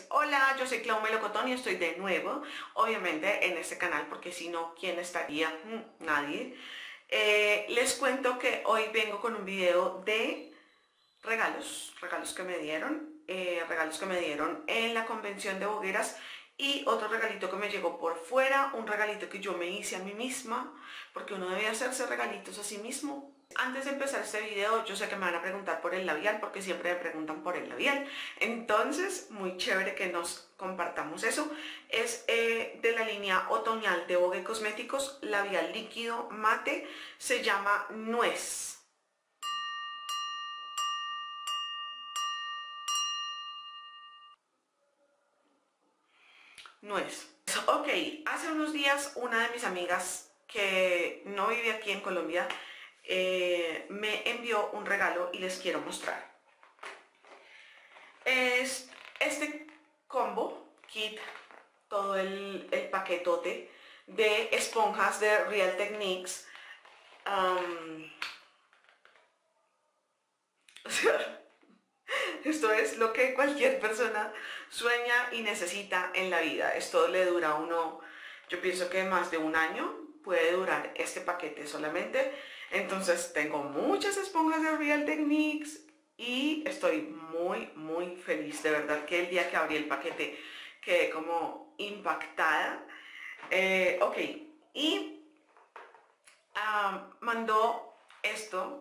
Hola, yo soy Clau Melocotón y estoy de nuevo, obviamente, en este canal, porque si no, ¿quién estaría? Nadie. Les cuento que hoy vengo con un video de regalos que me dieron, en la convención de Bogueras, y otro regalito que me llegó por fuera, un regalito que yo me hice a mí misma, porque uno debe hacerse regalitos a sí mismo. Antes de empezar este video, yo sé que me van a preguntar por el labial, porque siempre me preguntan por el labial. Entonces, muy chévere que nos compartamos eso. Es de la línea otoñal de Vogue Cosméticos, labial líquido mate, se llama Nuez. Nuez. Ok, hace unos días una de mis amigas que no vive aquí en Colombia me envió un regalo y les quiero mostrar. Es este combo, kit, todo el paquetote de esponjas de Real Techniques. O sea, esto es lo que cualquier persona sueña y necesita en la vida. Esto le dura a uno, yo pienso que más de un año puede durar este paquete solamente. Entonces tengo muchas esponjas de Real Techniques y estoy muy feliz. De verdad que el día que abrí el paquete quedé como impactada. Ok, y mandó esto.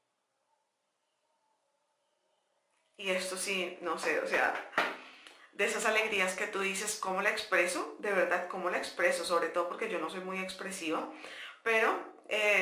Y esto sí, no sé, o sea, de esas alegrías que tú dices, ¿cómo la expreso? De verdad, ¿cómo la expreso? Sobre todo porque yo no soy muy expresiva, pero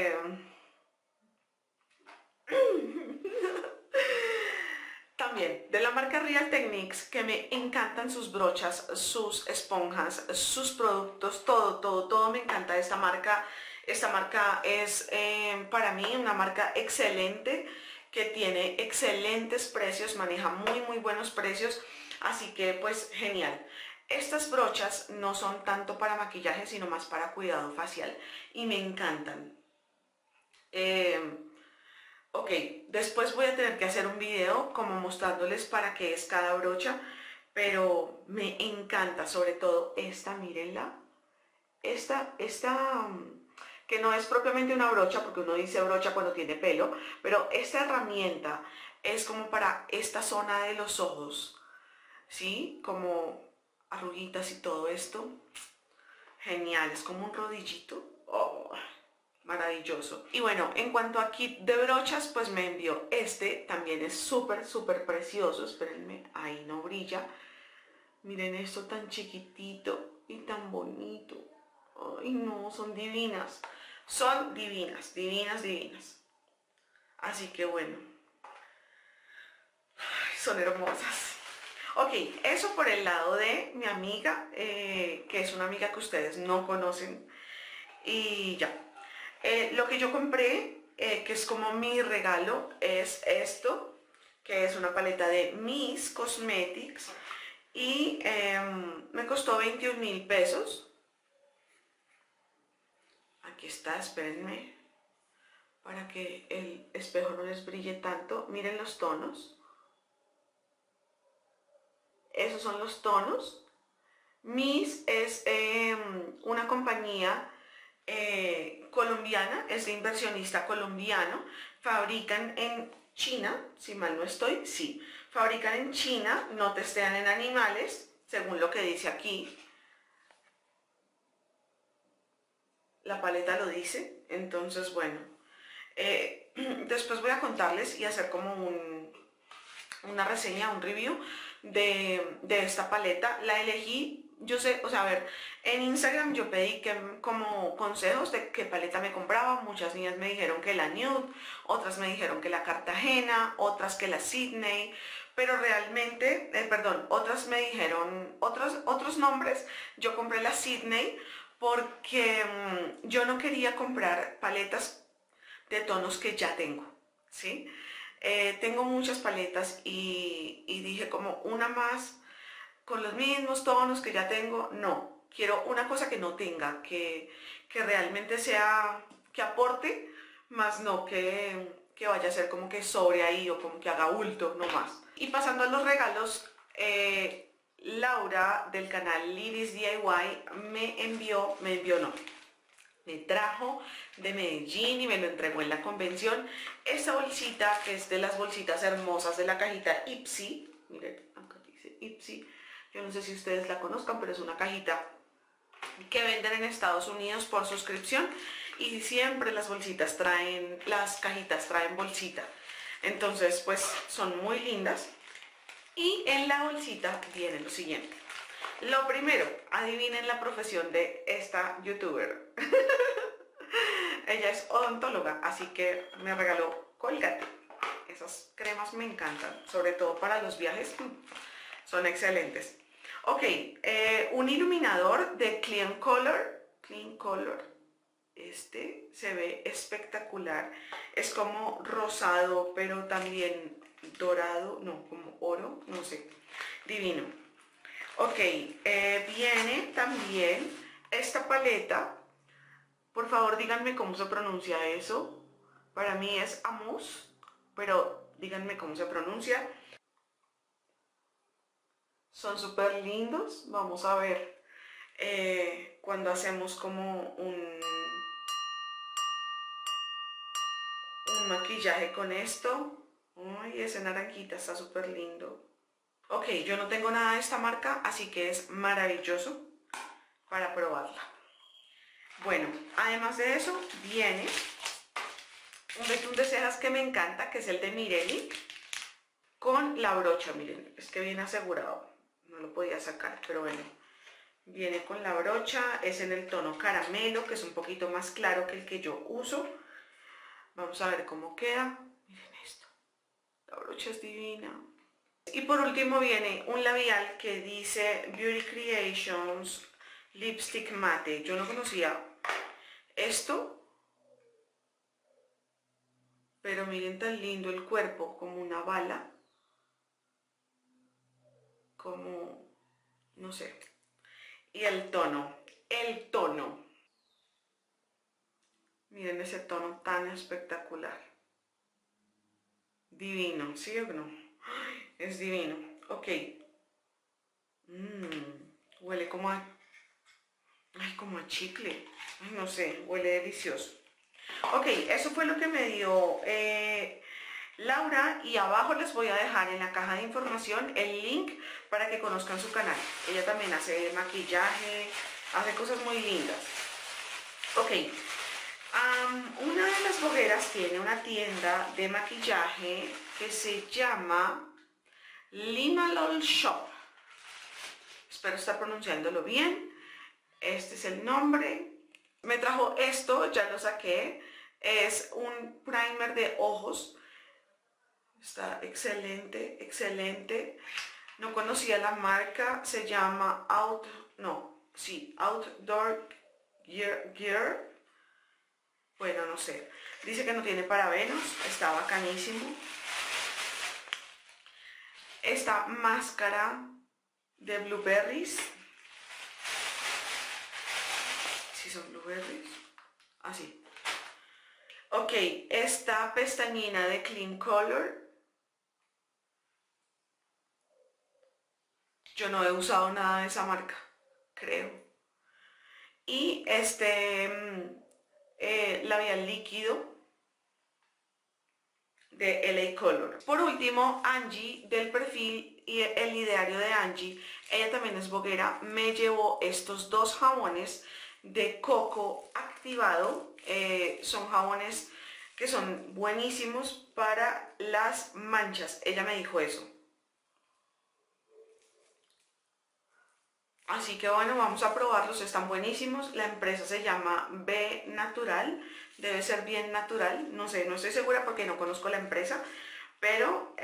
también de la marca Real Techniques, que me encantan sus brochas, sus esponjas, sus productos, todo me encanta de esta marca. Esta marca es para mí una marca excelente, que tiene excelentes precios, maneja muy buenos precios, así que pues genial. Estas brochas no son tanto para maquillaje, sino más para cuidado facial y me encantan. Ok, después voy a tener que hacer un video como mostrándoles para qué es cada brocha, pero me encanta, sobre todo esta, mírenla. Esta que no es propiamente una brocha, porque uno dice brocha cuando tiene pelo, pero esta herramienta es como para esta zona de los ojos, ¿sí? Como arruguitas y todo esto. Genial, es como un rodillito. Oh, maravilloso. Y bueno, en cuanto a kit de brochas, pues me envió este, también es súper precioso. Espérenme, ahí no brilla. Miren esto tan chiquitito y tan bonito. Ay no, son divinas. Son divinas. Así que bueno, son hermosas. Ok, eso por el lado de mi amiga, que es una amiga que ustedes no conocen. Y ya. Lo que yo compré, que es como mi regalo, es esto, que es una paleta de Miss Cosmetics. Y me costó 21.000 pesos. Aquí está, espérenme, para que el espejo no les brille tanto. Miren los tonos. Esos son los tonos. Miss es una compañía colombiana, es de inversionista colombiano. Fabrican en China, si mal no estoy, sí. Fabrican en China, no testean en animales, según lo que dice aquí. La paleta lo dice, entonces bueno. Después voy a contarles y hacer como una reseña, un review de esta paleta. La elegí, yo sé, o sea, a ver, en Instagram yo pedí como consejos de qué paleta me compraba. Muchas niñas me dijeron que la Nude, otras me dijeron que la Cartagena, otras que la Sydney, pero realmente, otras me dijeron otros nombres. Yo compré la Sydney porque yo no quería comprar paletas de tonos que ya tengo, ¿sí? Tengo muchas paletas y dije como una más con los mismos tonos que ya tengo, no. Quiero una cosa que no tenga, que realmente sea, que aporte, más no que vaya a ser como que sobre ahí o como que haga bulto, no más. Y pasando a los regalos, Laura del canal Liris DIY me trajo de Medellín y me lo entregó en la convención esta bolsita, que es de las bolsitas hermosas de la cajita Ipsy. Miren, acá dice Ipsy. Yo no sé si ustedes la conozcan, pero es una cajita que venden en Estados Unidos por suscripción y siempre las cajitas traen bolsita. Entonces, pues son muy lindas. Y en la bolsita viene lo siguiente. Lo primero, adivinen la profesión de esta youtuber. Ella es odontóloga, así que me regaló Colgate. Esas cremas me encantan, sobre todo para los viajes. Son excelentes. Ok, un iluminador de Clean Color. Este se ve espectacular. Es como rosado, pero también dorado, no, como oro, no sé. Divino. Ok, viene también esta paleta. Por favor, díganme cómo se pronuncia eso. Para mí es Amuse, pero díganme cómo se pronuncia. Son súper lindos. Vamos a ver cuando hacemos como un maquillaje con esto. Ay, ese naranjita está súper lindo. Ok, yo no tengo nada de esta marca, así que es maravilloso para probarla. Bueno, además de eso, viene un betún de cejas que me encanta, que es el de Mirelli, con la brocha. Miren, es que viene asegurado, no lo podía sacar, pero bueno, viene con la brocha, es en el tono caramelo, que es un poquito más claro que el que yo uso. Vamos a ver cómo queda. Miren esto, la brocha es divina. Y por último viene un labial que dice Beauty Creations Lipstick Matte. Yo no conocía esto, pero miren tan lindo el cuerpo, como una bala, como, no sé. Y el tono, miren ese tono tan espectacular. Divino, ¿sí o no? Es divino. Ok. Huele como a... Ay, como a chicle. Ay, no sé, huele delicioso. Ok, eso fue lo que me dio Laura, y abajo les voy a dejar en la caja de información el link para que conozcan su canal. Ella también hace maquillaje, hace cosas muy lindas. Ok, una de las blogueras tiene una tienda de maquillaje que se llama Limalol Shop. Espero estar pronunciándolo bien. Este es el nombre. Me trajo esto, ya lo saqué. Es un primer de ojos. Está excelente, excelente. No conocía la marca. Se llama Outdoor Gear. Bueno, no sé. Dice que no tiene parabenos. Está bacanísimo. Esta máscara de blueberries. ¿Sí son blueberries? Así. Ok, esta pestañina de Clean Color. Yo no he usado nada de esa marca, creo. Y este labial líquido de LA Color. Por último, Angie, del perfil y el ideario de Angie, ella también es bloguera, me llevó estos dos jabones de coco activado. Son jabones que son buenísimos para las manchas. Ella me dijo eso. Así que bueno, vamos a probarlos, están buenísimos. La empresa se llama B Natural, debe ser bien natural, no sé, no estoy segura porque no conozco la empresa, pero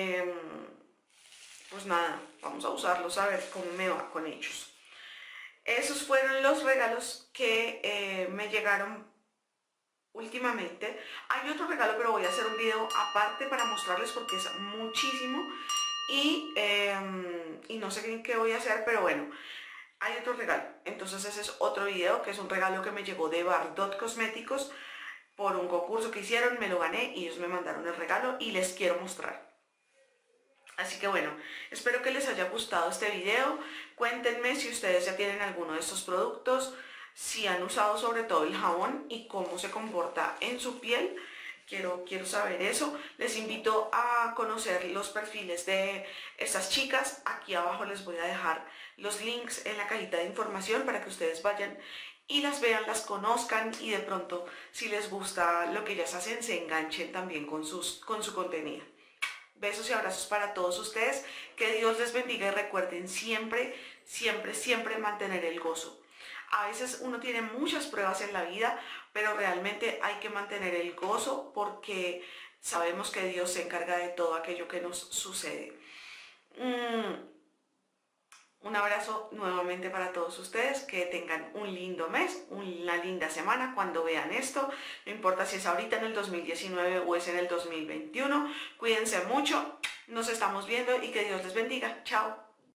pues nada, vamos a usarlos a ver cómo me va con ellos. Esos fueron los regalos que me llegaron últimamente. Hay otro regalo, pero voy a hacer un video aparte para mostrarles porque es muchísimo y no sé qué voy a hacer, pero bueno, hay otro regalo. Entonces ese es otro video, que es un regalo que me llegó de Bardot Cosméticos por un concurso que hicieron, me lo gané y ellos me mandaron el regalo y les quiero mostrar. Así que bueno, espero que les haya gustado este video. Cuéntenme si ustedes ya tienen alguno de estos productos, si han usado sobre todo el jabón y cómo se comporta en su piel. Quiero saber eso. Les invito a conocer los perfiles de estas chicas. Aquí abajo les voy a dejar los links en la cajita de información para que ustedes vayan y las vean, las conozcan y de pronto, si les gusta lo que ellas hacen, se enganchen también con su contenido. Besos y abrazos para todos ustedes. Que Dios les bendiga y recuerden siempre, siempre, siempre mantener el gozo. A veces uno tiene muchas pruebas en la vida, pero realmente hay que mantener el gozo porque sabemos que Dios se encarga de todo aquello que nos sucede. Un abrazo nuevamente para todos ustedes, que tengan un lindo mes, una linda semana cuando vean esto, no importa si es ahorita en el 2019 o es en el 2021, cuídense mucho, nos estamos viendo y que Dios les bendiga, chao.